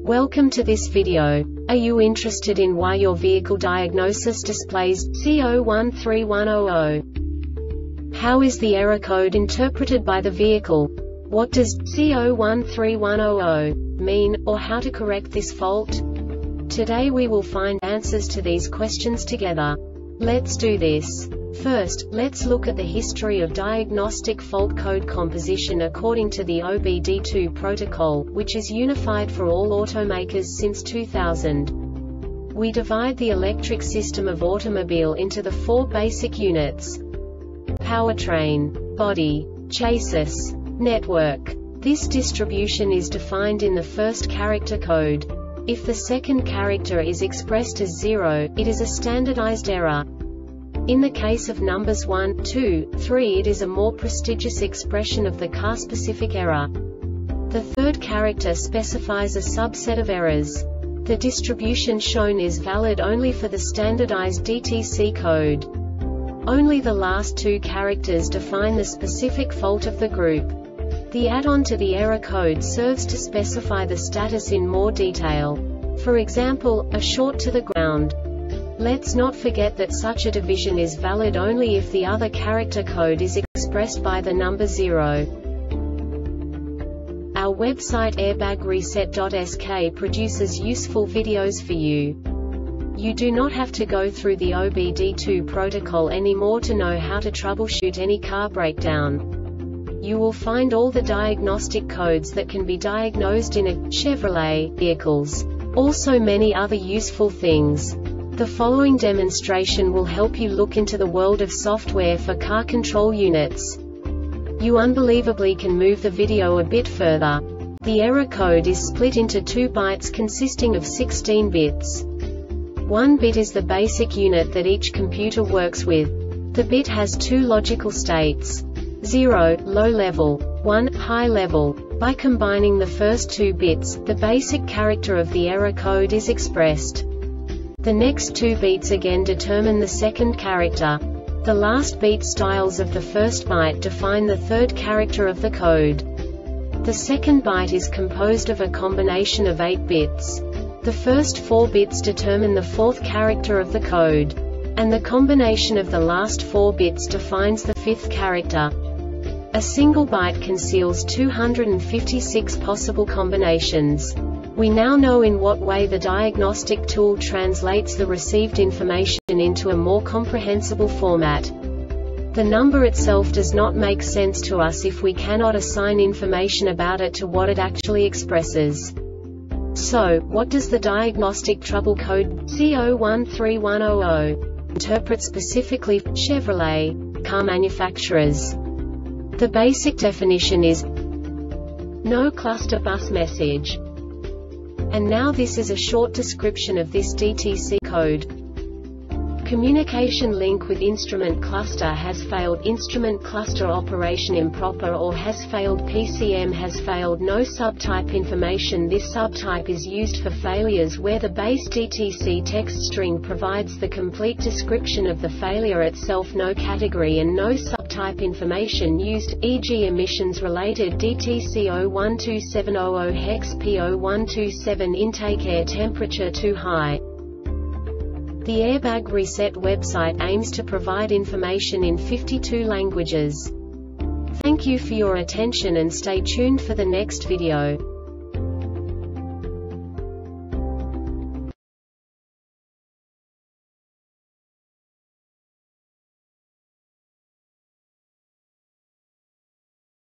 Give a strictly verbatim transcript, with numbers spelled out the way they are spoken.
Welcome to this video. Are you interested in why your vehicle diagnosis displays C zero one three one zero zero? How is the error code interpreted by the vehicle? What does C zero one three one zero zero mean, or how to correct this fault? Today we will find answers to these questions together. Let's do this. First, let's look at the history of diagnostic fault code composition according to the O B D two protocol, which is unified for all automakers since two thousand. We divide the electric system of automobile into the four basic units: powertrain, body, chassis, network. This distribution is defined in the first character code. If the second character is expressed as zero, it is a standardized error. In the case of numbers one, two, three, it is a more prestigious expression of the car-specific error. The third character specifies a subset of errors. The distribution shown is valid only for the standardized D T C code. Only the last two characters define the specific fault of the group. The add-on to the error code serves to specify the status in more detail. For example, a short to the ground. Let's not forget that such a division is valid only if the other character code is expressed by the number zero. Our website airbag reset dot S K produces useful videos for you. You do not have to go through the O B D two protocol anymore to know how to troubleshoot any car breakdown. You will find all the diagnostic codes that can be diagnosed in a Chevrolet vehicles. Also many other useful things. The following demonstration will help you look into the world of software for car control units. You unbelievably can move the video a bit further. The error code is split into two bytes consisting of sixteen bits. One bit is the basic unit that each computer works with. The bit has two logical states: zero, low level, one, high level. By combining the first two bits, the basic character of the error code is expressed. The next two beats again determine the second character. The last beat styles of the first byte define the third character of the code. The second byte is composed of a combination of eight bits. The first four bits determine the fourth character of the code. And the combination of the last four bits defines the fifth character. A single byte conceals two hundred fifty-six possible combinations. We now know in what way the diagnostic tool translates the received information into a more comprehensible format. The number itself does not make sense to us if we cannot assign information about it to what it actually expresses. So, what does the diagnostic trouble code C zero one three one zero zero interpret specifically for Chevrolet car manufacturers? The basic definition is no cluster bus message. And now this is a short description of this D T C code. Communication link with instrument cluster has failed. Instrument cluster operation improper or has failed. P C M has failed. No subtype information. This subtype is used for failures where the base D T C text string provides the complete description of the failure itself. No category and no subtype information used, for example emissions related D T C zero one two seven zero zero hex P zero one two seven intake air temperature too high. The Airbag Reset website aims to provide information in fifty-two languages. Thank you for your attention and stay tuned for the next video.